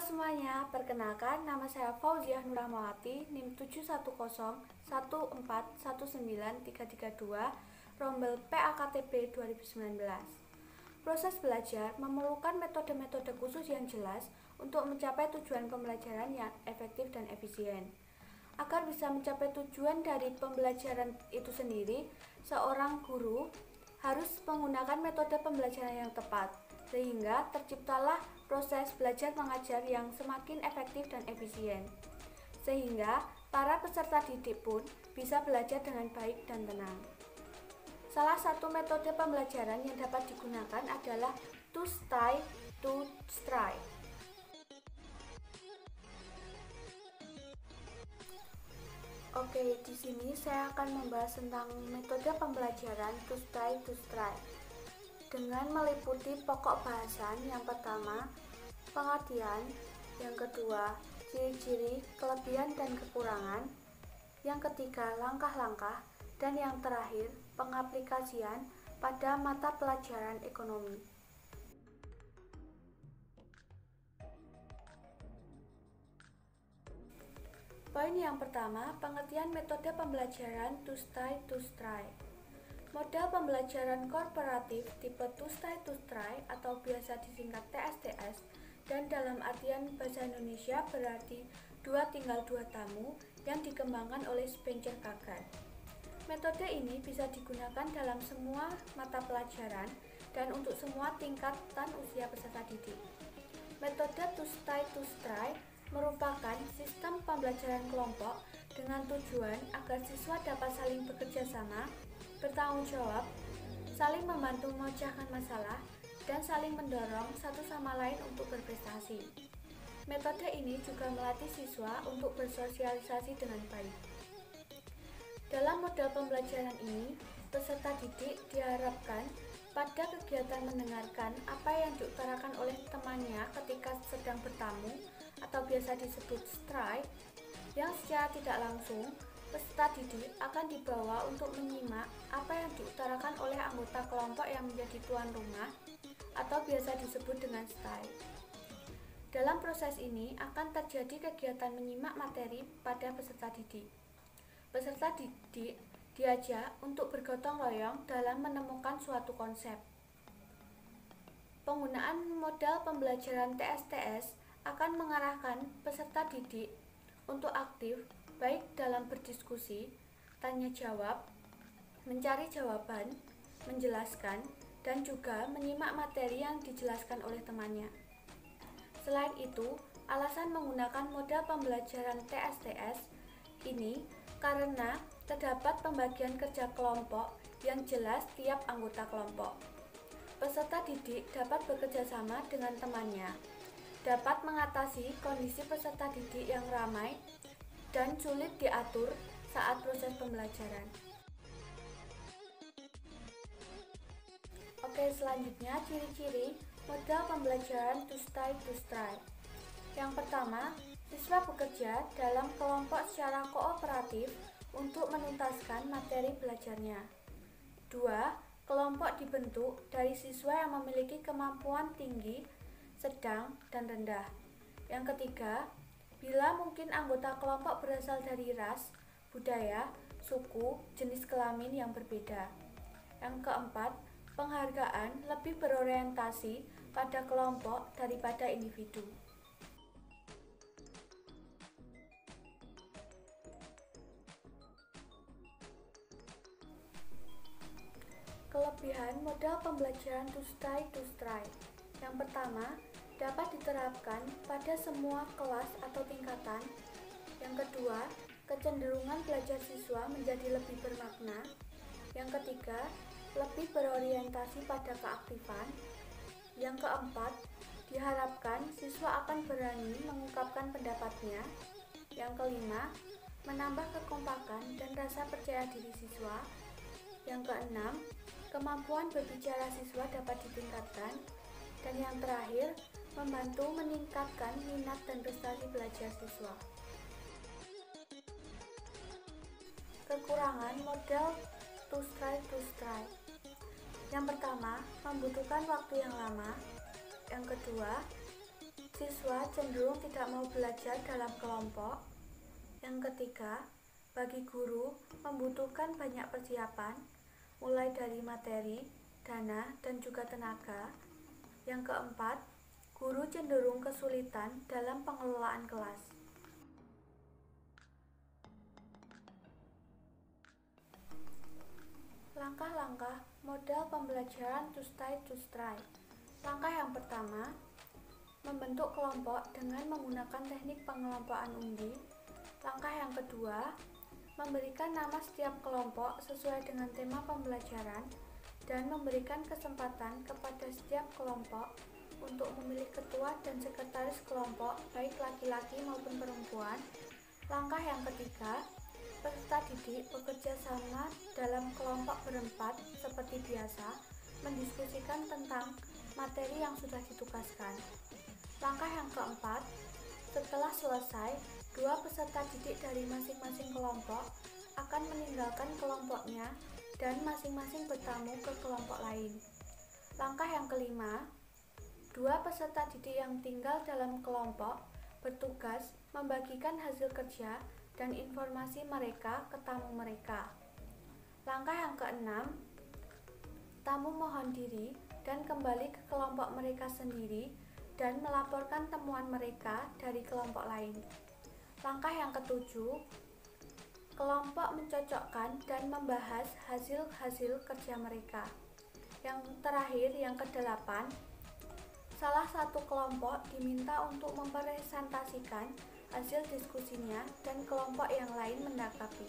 semuanya, perkenalkan nama saya Fauziah Nurrahmawati, NIM 710-1419332, Rombel PAKTB 2019. Proses belajar memerlukan metode-metode khusus yang jelas untuk mencapai tujuan pembelajaran yang efektif dan efisien. Agar bisa mencapai tujuan dari pembelajaran itu sendiri, seorang guru harus menggunakan metode pembelajaran yang tepat, sehingga terciptalah proses belajar mengajar yang semakin efektif dan efisien, sehingga para peserta didik pun bisa belajar dengan baik dan tenang. Salah satu metode pembelajaran yang dapat digunakan adalah to study to try. Oke, di sini saya akan membahas tentang metode pembelajaran to study to try dengan meliputi pokok bahasan. Yang pertama, pengertian; yang kedua, ciri-ciri, kelebihan dan kekurangan; yang ketiga, langkah-langkah; dan yang terakhir, pengaplikasian pada mata pelajaran ekonomi. Poin yang pertama, pengertian metode pembelajaran to study to try. Model pembelajaran korporatif tipe to study to try atau biasa disingkat TSTS, dan dalam artian bahasa Indonesia berarti 2 tamu, yang dikembangkan oleh Spencer Kagan. Metode ini bisa digunakan dalam semua mata pelajaran dan untuk semua tingkatan usia peserta didik. Metode to study to try merupakan sistem pembelajaran kelompok dengan tujuan agar siswa dapat saling bekerja sama, bertanggung jawab, saling membantu memecahkan masalah, dan saling mendorong satu sama lain untuk berprestasi. Metode ini juga melatih siswa untuk bersosialisasi dengan baik. Dalam model pembelajaran ini, peserta didik diharapkan pada kegiatan mendengarkan apa yang diutarakan oleh temannya ketika sedang bertamu atau biasa disebut stray, yang secara tidak langsung peserta didik akan dibawa untuk menyimak apa yang diutarakan oleh anggota kelompok yang menjadi tuan rumah atau biasa disebut dengan stay. Dalam proses ini akan terjadi kegiatan menyimak materi pada peserta didik. Peserta didik diajak untuk bergotong royong dalam menemukan suatu konsep. Penggunaan model pembelajaran TSTS akan mengarahkan peserta didik untuk aktif baik dalam berdiskusi, tanya jawab, mencari jawaban, menjelaskan, dan juga menyimak materi yang dijelaskan oleh temannya. Selain itu, alasan menggunakan model pembelajaran TSTS ini karena terdapat pembagian kerja kelompok yang jelas tiap anggota kelompok. Peserta didik dapat bekerja sama dengan temannya, dapat mengatasi kondisi peserta didik yang ramai dan sulit diatur saat proses pembelajaran. Oke, selanjutnya ciri-ciri model pembelajaran to study to try. Yang pertama, siswa bekerja dalam kelompok secara kooperatif untuk menuntaskan materi belajarnya. 2. Kelompok dibentuk dari siswa yang memiliki kemampuan tinggi, sedang, dan rendah. Yang ketiga, bila mungkin anggota kelompok berasal dari ras, budaya, suku, jenis kelamin yang berbeda. Yang keempat, penghargaan lebih berorientasi pada kelompok daripada individu. Kelebihan model pembelajaran to study to try. Yang pertama, dapat diterapkan pada semua kelas atau tingkatan. Yang kedua, kecenderungan belajar siswa menjadi lebih bermakna. Yang ketiga, lebih berorientasi pada keaktifan. Yang keempat, diharapkan siswa akan berani mengungkapkan pendapatnya. Yang kelima, menambah kekompakan dan rasa percaya diri siswa. Yang keenam, kemampuan berbicara siswa dapat ditingkatkan. Dan yang terakhir, membantu meningkatkan minat dan prestasi belajar siswa. Kekurangan model to try to try. Yang pertama, membutuhkan waktu yang lama. Yang kedua, siswa cenderung tidak mau belajar dalam kelompok. Yang ketiga, bagi guru membutuhkan banyak persiapan, mulai dari materi, dana, dan juga tenaga. Yang keempat, guru cenderung kesulitan dalam pengelolaan kelas. Langkah-langkah model pembelajaran to try. Langkah yang pertama, membentuk kelompok dengan menggunakan teknik pengelompokan undi. Langkah yang kedua, memberikan nama setiap kelompok sesuai dengan tema pembelajaran dan memberikan kesempatan kepada setiap kelompok untuk memilih ketua dan sekretaris kelompok, baik laki-laki maupun perempuan. Langkah yang ketiga, peserta didik bekerja sama dalam kelompok berempat seperti biasa, mendiskusikan tentang materi yang sudah ditugaskan. Langkah yang keempat, setelah selesai, dua peserta didik dari masing-masing kelompok akan meninggalkan kelompoknya dan masing-masing bertamu ke kelompok lain. Langkah yang kelima, dua peserta didik yang tinggal dalam kelompok bertugas membagikan hasil kerja dan informasi mereka ke tamu mereka. Langkah yang keenam, tamu mohon diri dan kembali ke kelompok mereka sendiri dan melaporkan temuan mereka dari kelompok lain. Langkah yang ketujuh, kelompok mencocokkan dan membahas hasil-hasil kerja mereka. Yang terakhir, yang kedelapan, salah satu kelompok diminta untuk mempresentasikan hasil diskusinya dan kelompok yang lain menanggapi.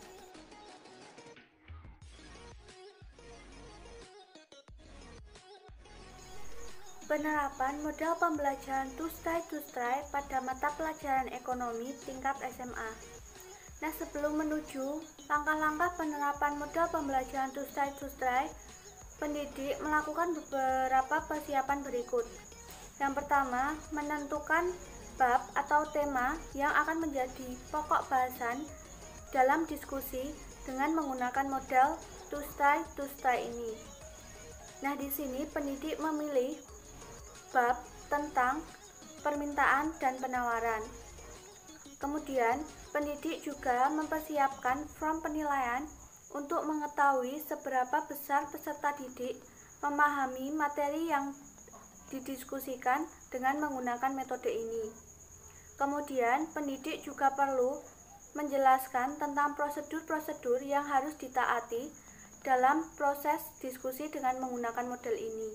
Penerapan model pembelajaran to try pada mata pelajaran ekonomi tingkat SMA. Nah, sebelum menuju langkah-langkah penerapan model pembelajaran to try, pendidik melakukan beberapa persiapan berikut. Yang pertama, menentukan bab atau tema yang akan menjadi pokok bahasan dalam diskusi dengan menggunakan model to try ini. Nah, di sini pendidik memilih bab tentang permintaan dan penawaran. Kemudian, pendidik juga mempersiapkan form penilaian untuk mengetahui seberapa besar peserta didik memahami materi yang didiskusikan dengan menggunakan metode ini. Kemudian, pendidik juga perlu menjelaskan tentang prosedur-prosedur yang harus ditaati dalam proses diskusi dengan menggunakan model ini.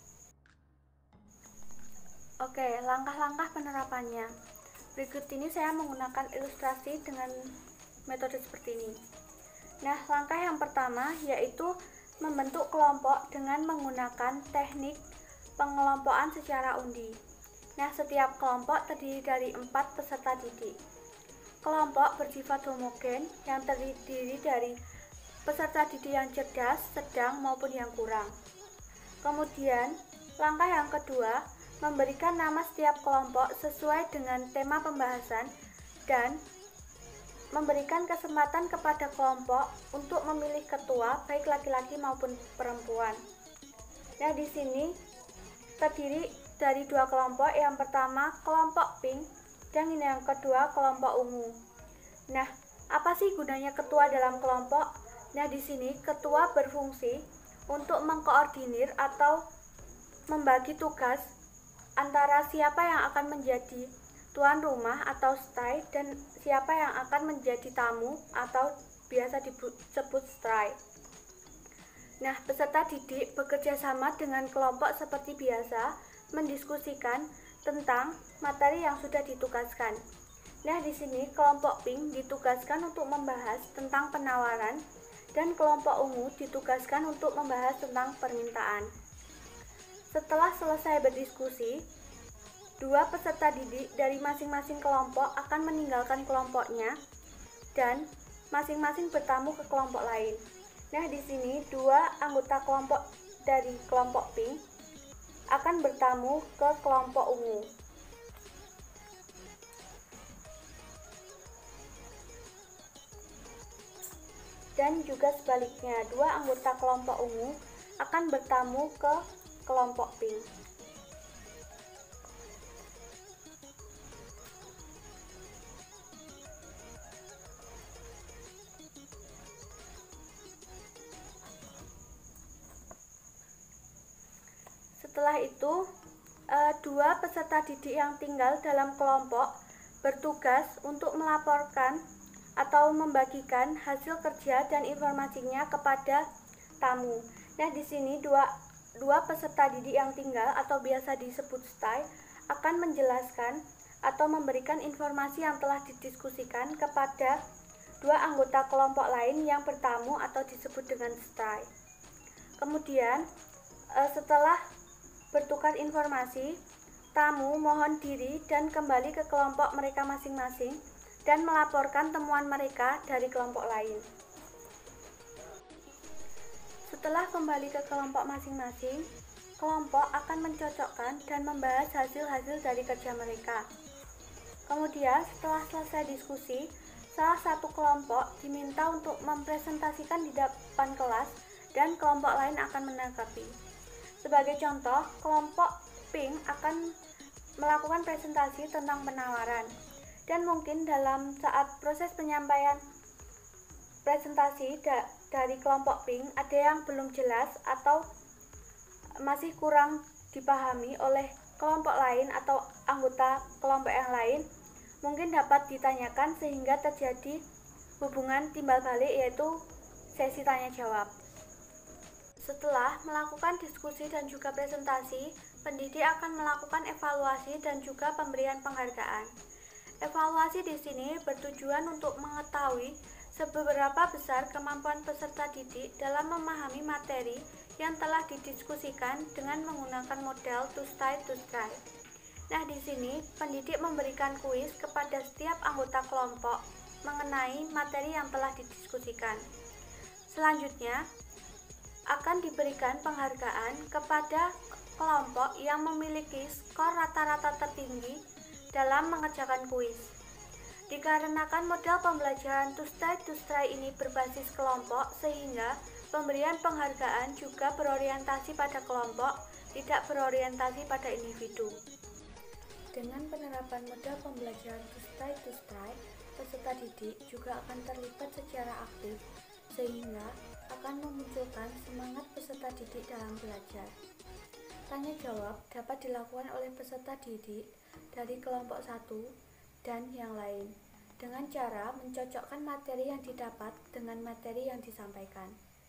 Oke, langkah-langkah penerapannya. Berikut ini saya menggunakan ilustrasi dengan metode seperti ini. Nah, langkah yang pertama yaitu membentuk kelompok dengan menggunakan teknik pengelompokan secara undi. Nah, setiap kelompok terdiri dari 4 peserta didik. Kelompok bersifat homogen yang terdiri dari peserta didik yang cerdas, sedang, maupun yang kurang. Kemudian, langkah yang kedua, memberikan nama setiap kelompok sesuai dengan tema pembahasan dan memberikan kesempatan kepada kelompok untuk memilih ketua baik laki-laki maupun perempuan. Nah, di sini terdiri dari 2 kelompok. Yang pertama kelompok pink dan yang kedua kelompok ungu. Nah, apa sih gunanya ketua dalam kelompok? Nah, di sini ketua berfungsi untuk mengkoordinir atau membagi tugas antara siapa yang akan menjadi tuan rumah atau stay dan siapa yang akan menjadi tamu atau biasa disebut stray. Nah, peserta didik bekerja sama dengan kelompok seperti biasa mendiskusikan tentang materi yang sudah ditugaskan. Nah, di sini kelompok pink ditugaskan untuk membahas tentang penawaran dan kelompok ungu ditugaskan untuk membahas tentang permintaan. Setelah selesai berdiskusi, 2 peserta didik dari masing-masing kelompok akan meninggalkan kelompoknya dan masing-masing bertamu ke kelompok lain. Nah, di sini 2 anggota kelompok dari kelompok pink akan bertamu ke kelompok ungu. Dan juga sebaliknya, 2 anggota kelompok ungu akan bertamu ke kelompok pink. Setelah itu, dua peserta didik yang tinggal dalam kelompok bertugas untuk melaporkan atau membagikan hasil kerja dan informasinya kepada tamu. Nah, di sini dua peserta didik yang tinggal atau biasa disebut stay akan menjelaskan atau memberikan informasi yang telah didiskusikan kepada dua anggota kelompok lain yang bertamu atau disebut dengan stay. Kemudian, setelah bertukar informasi, tamu mohon diri dan kembali ke kelompok mereka masing-masing dan melaporkan temuan mereka dari kelompok lain. Setelah kembali ke kelompok masing-masing, kelompok akan mencocokkan dan membahas hasil-hasil dari kerja mereka. Kemudian, setelah selesai diskusi, salah satu kelompok diminta untuk mempresentasikan di depan kelas dan kelompok lain akan menanggapi. Sebagai contoh, kelompok pink akan melakukan presentasi tentang penawaran. Dan mungkin dalam saat proses penyampaian presentasi dari kelompok pink ada yang belum jelas atau masih kurang dipahami oleh kelompok lain atau anggota kelompok yang lain, mungkin dapat ditanyakan sehingga terjadi hubungan timbal balik, yaitu sesi tanya jawab. Setelah melakukan diskusi dan juga presentasi, pendidik akan melakukan evaluasi dan juga pemberian penghargaan. Evaluasi di sini bertujuan untuk mengetahui seberapa besar kemampuan peserta didik dalam memahami materi yang telah didiskusikan dengan menggunakan model to stay to try. Nah, di sini pendidik memberikan kuis kepada setiap anggota kelompok mengenai materi yang telah didiskusikan. Selanjutnya, akan diberikan penghargaan kepada kelompok yang memiliki skor rata-rata tertinggi dalam mengerjakan kuis. Dikarenakan model pembelajaran to try ini berbasis kelompok, sehingga pemberian penghargaan juga berorientasi pada kelompok, tidak berorientasi pada individu. Dengan penerapan model pembelajaran to try, peserta didik juga akan terlibat secara aktif, sehingga akan memunculkan semangat peserta didik dalam belajar. Tanya jawab dapat dilakukan oleh peserta didik dari kelompok 1 dan yang lain dengan cara mencocokkan materi yang didapat dengan materi yang disampaikan.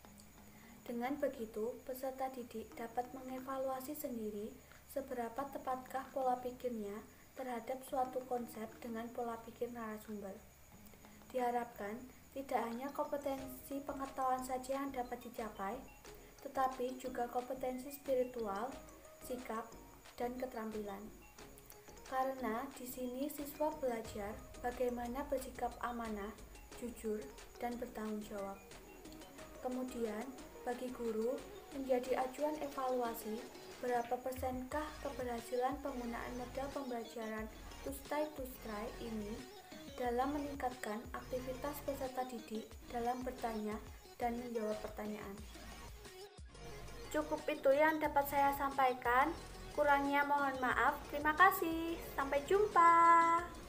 Dengan begitu, peserta didik dapat mengevaluasi sendiri seberapa tepatkah pola pikirnya terhadap suatu konsep dengan pola pikir narasumber. Diharapkan tidak hanya kompetensi pengetahuan saja yang dapat dicapai, tetapi juga kompetensi spiritual, sikap, dan keterampilan. Karena di sini siswa belajar bagaimana bersikap amanah, jujur, dan bertanggung jawab. Kemudian, bagi guru menjadi acuan evaluasi berapa persenkah keberhasilan penggunaan model pembelajaran to try ini dalam meningkatkan aktivitas peserta didik dalam bertanya dan menjawab pertanyaan. Cukup itu yang dapat saya sampaikan. Kurangnya mohon maaf. Terima kasih. Sampai jumpa.